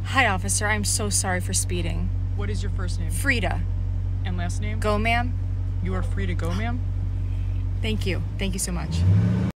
Hi, officer. I'm so sorry for speeding. What is your first name? Frida. And last name? Go, ma'am. You are free to go, ma'am. Thank you. Thank you so much.